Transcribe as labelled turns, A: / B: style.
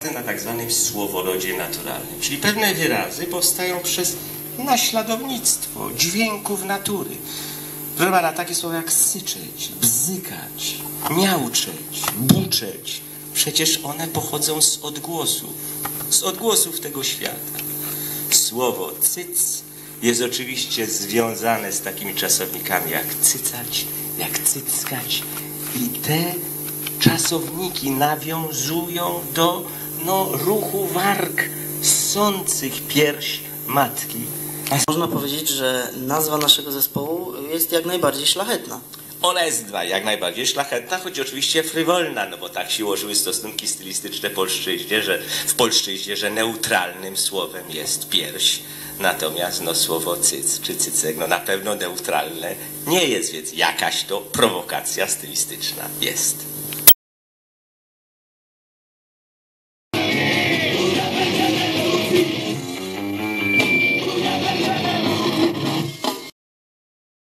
A: na tak zwanym słoworodzie naturalnym, czyli pewne wyrazy powstają przez naśladownictwo dźwięków natury. Proszę pana, takie słowa jak syczeć, bzykać, miauczeć, buczeć, przecież one pochodzą z odgłosów tego świata. Słowo cyc jest oczywiście związane z takimi czasownikami jak cycać, jak cyckać i te czasowniki nawiązują do ruchu warg ssących pierś matki.
B: Można powiedzieć, że nazwa naszego zespołu jest jak najbardziej szlachetna.
A: Ona jest jak najbardziej szlachetna, choć oczywiście frywolna, no bo tak się ułożyły stosunki stylistyczne w polszczyźnie, że neutralnym słowem jest pierś. Natomiast słowo cyc czy cycek na pewno neutralne nie jest, więc jakaś to prowokacja stylistyczna jest.